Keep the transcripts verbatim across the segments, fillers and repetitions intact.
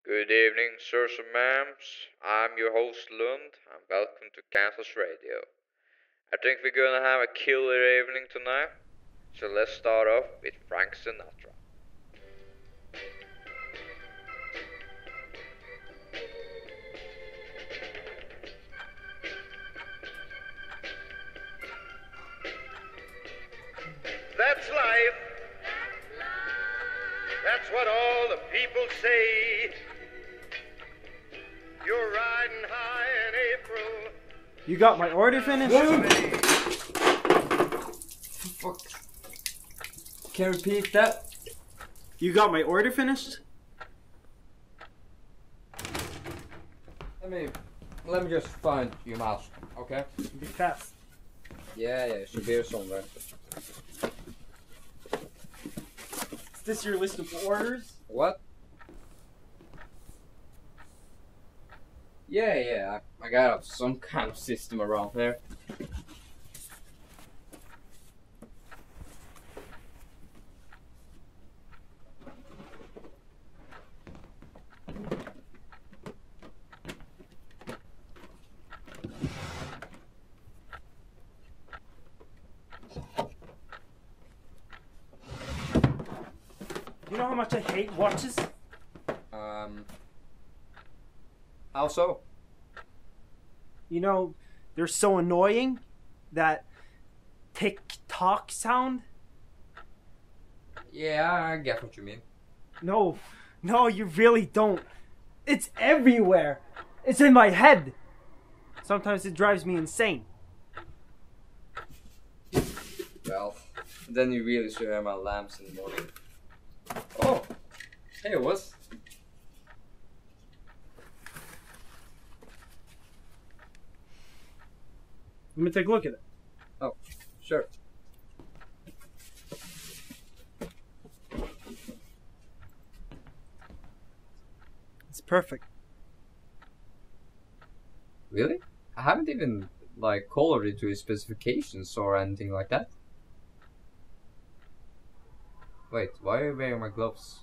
Good evening, sirs and ma'ams. I'm your host Lund, and welcome to Kansas Radio. I think we're gonna have a killer evening tonight, so let's start off with Frank Sinatra. That's life. That's what all the people say. You're riding high in April. You got my order finished? Fuck. Can you repeat that? You got my order finished? Let me, let me just find your mouse, okay? Be fast. Yeah, yeah, it should be here somewhere. Is this your list of orders? What? Yeah, yeah, I, I got some kind of system around here. You know how much I hate watches? Um, how so? You know, they're so annoying. That tick-tock sound? Yeah, I get what you mean. No, no, you really don't. It's everywhere. It's in my head. Sometimes it drives me insane. Well, then you really should have my lamps in the morning. Oh, hey, it was. Let me take a look at it. Oh, sure. It's perfect. Really? I haven't even, like, colored it to his specifications or anything like that. Wait, why are you wearing my gloves?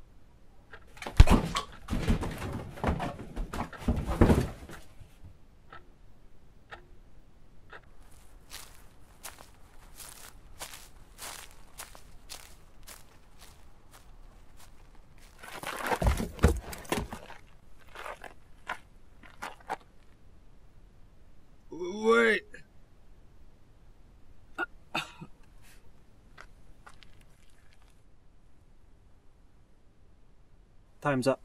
Wait. Time's up.